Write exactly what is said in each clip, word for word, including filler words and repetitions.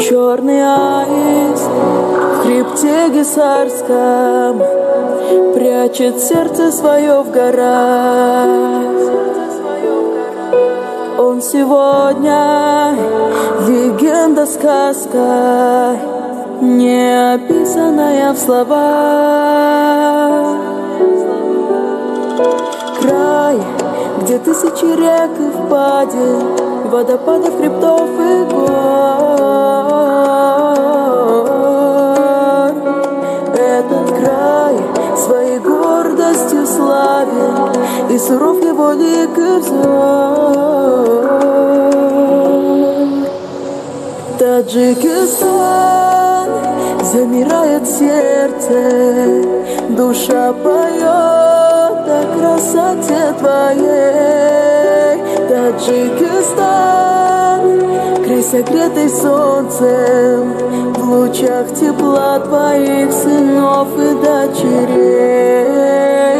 Черный аист в хребте гисарском прячет сердце свое в горах. Он сегодня легенда, сказка, не описанная в словах. Край, где тысячи рек и впадин, водопадов, хребтов и гор. Этот край своей гордостью славен, и суров его лик и взор. Таджикистан, замирает сердце, душа поет о красоте твоей. Таджикистан, край согретый солнцем, в лучах тепла твоих сынов и дочерей.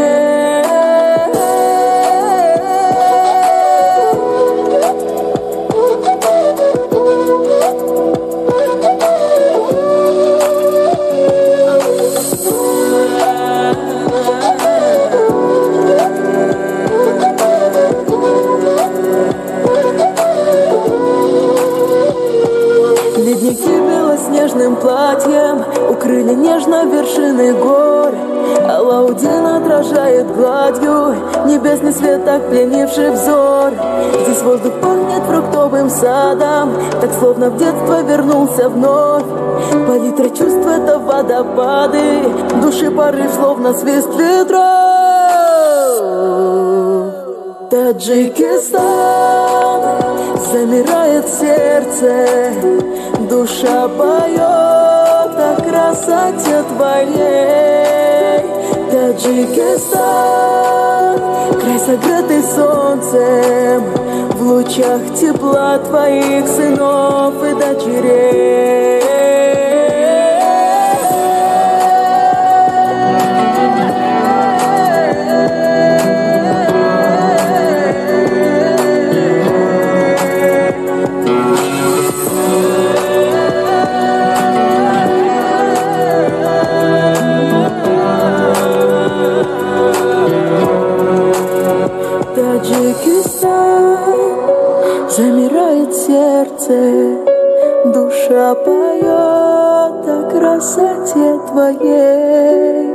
Ледники белоснежным платьем укрыли нежно вершины гор. Алаудин отражает гладью небесный свет, так пленивший взор. Здесь воздух пахнет фруктовым садом, так словно в детство вернулся вновь. Палитра чувств — это водопады, души порыв, словно свист ветров. Таджикистан, замирает сердце, душа поет о красоте твоей. Таджикистан, край согретый солнцем, в лучах тепла твоих сынов и дочерей. Таджикистан, замирает сердце, душа поет о красоте твоей.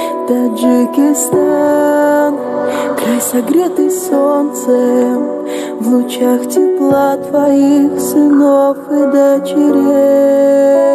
Таджикистан, край согретый солнцем, в лучах тепла твоих сынов и дочерей.